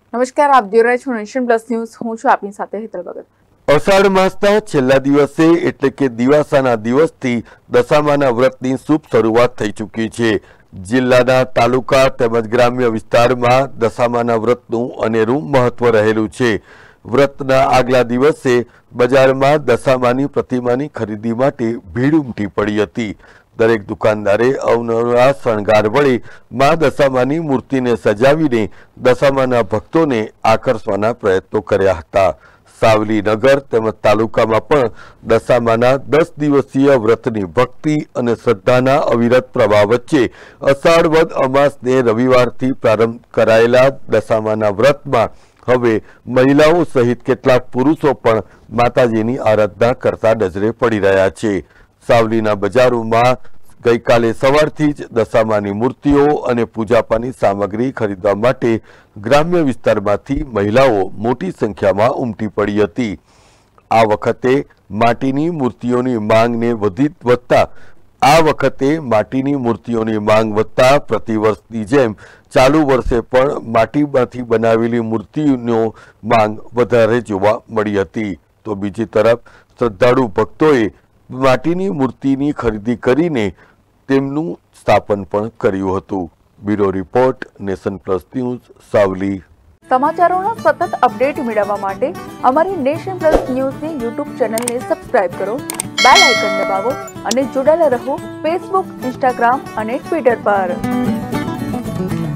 નમસ્કાર, આપ જોઈ રહ્યા છો નેશન પ્લસ ન્યૂઝ. હું છું આપની સાથે હેતલ ભગત. અષાઢ માસના છેલ્લા દિવસે એટલે કે દિવાસાના દિવસથી દશામાના વ્રતની શુભ શરૂઆત થઈ ચૂકી છે. જિલ્લાના તાલુકા તેમજ ગ્રામ્ય વિસ્તારમાં દશામાના વ્રતનું અનેરું મહત્વ રહેલું છે. વ્રતના આગલા દિવસે બજારમાં દશામાની પ્રતિમાની ખરીદી માટે ભીડ ઉમટી પડી હતી. દરેક દુકાનદારે અવનવા શણગાર વડે મા દશામાની મૂર્તિને સજાવીને દશામાના ભક્તોને આકર્ષવાના પ્રયત્નો કર્યા હતા. સાવલી નગર તેમજ તાલુકામાં પણ દશામાના 10 દિવસીય વ્રતની ભક્તિ અને શ્રદ્ધાના અવિરત પ્રવાહ વચ્ચે અષાઢ વદ અમાસને રવિવારથી પ્રારંભ કરાયેલા દશામાના વ્રતમાં હવે મહિલાઓ સહિત કેટલાક પુરુષો પણ માતાજીની આરાધના કરતા નજરે પડી રહ્યા છે. સાવલીના બજારોમાં ગઈકાલે સવારથી જ દશામાની મૂર્તિઓ અને પૂજાપાની સામગ્રી ખરીદવા માટે ગ્રામ્ય વિસ્તારમાંથી મહિલાઓ મોટી સંખ્યામાં ઉમટી પડી હતી. આ વખતે માટીની મૂર્તિઓની માંગને વધતા પ્રતિવર્ષની જેમ ચાલુ વર્ષે પણ માટીમાંથી બનાવેલી મૂર્તિનો માંગ વધારે જોવા મળી હતી. તો બીજી તરફ શ્રદ્ધાળુ ભક્તોએ માટીની મૂર્તિની ખરીદી કરીને તેમનું સ્થાપન પણ કર્યું હતું. Bureau report, Nation Plus news, Savli. સમાચારોના સતત અપડેટ મેળવવા માટે અમારી નેશન પ્લસ ન્યૂઝની યુટ્યુબ ચેનલને સબસ્ક્રાઇબ કરો, બેલ આઇકન દબાવો અને જોડાયેલા રહો ફેસબુક, ઇન્સ્ટાગ્રામ અને ટ્વિટર પર.